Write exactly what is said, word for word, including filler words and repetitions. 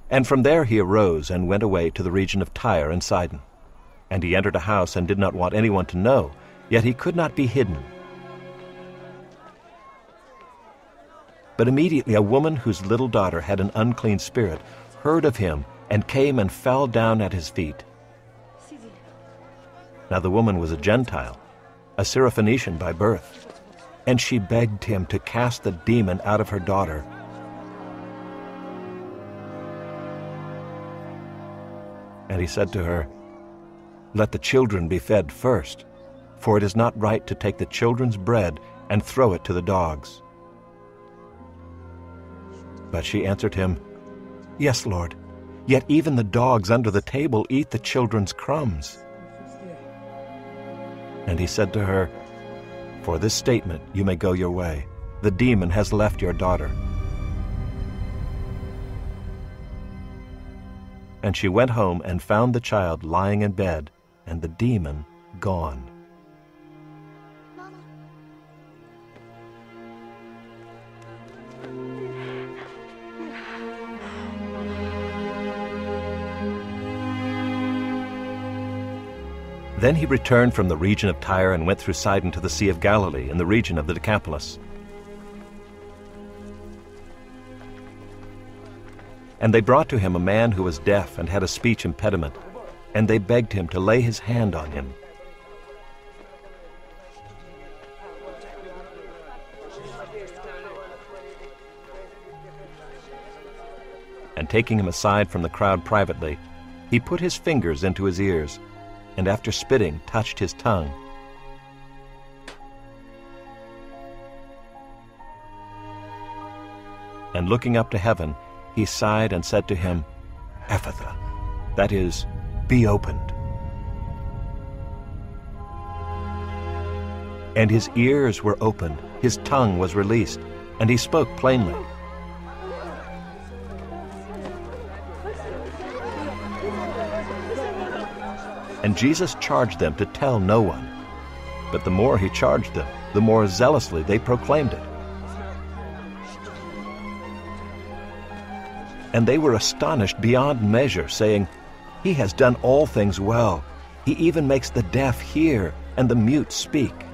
And from there he arose and went away to the region of Tyre and Sidon. And he entered a house and did not want anyone to know, yet he could not be hidden. But immediately a woman whose little daughter had an unclean spirit heard of him and came and fell down at his feet. Now the woman was a Gentile, a Syrophoenician by birth, and she begged him to cast the demon out of her daughter. And he said to her, "Let the children be fed first, for it is not right to take the children's bread and throw it to the dogs." But she answered him, "Yes, Lord, yet even the dogs under the table eat the children's crumbs." And he said to her, "For this statement you may go your way. The demon has left your daughter." And she went home and found the child lying in bed, and the demon gone. Then he returned from the region of Tyre and went through Sidon to the Sea of Galilee in the region of the Decapolis. And they brought to him a man who was deaf and had a speech impediment, and they begged him to lay his hand on him. And taking him aside from the crowd privately, he put his fingers into his ears, and after spitting touched his tongue. And looking up to heaven, he sighed and said to him, "Ephphatha," that is, "be opened." And his ears were opened, his tongue was released, and he spoke plainly. And Jesus charged them to tell no one. But the more he charged them, the more zealously they proclaimed it. And they were astonished beyond measure, saying, "He has done all things well. He even makes the deaf hear and the mute speak."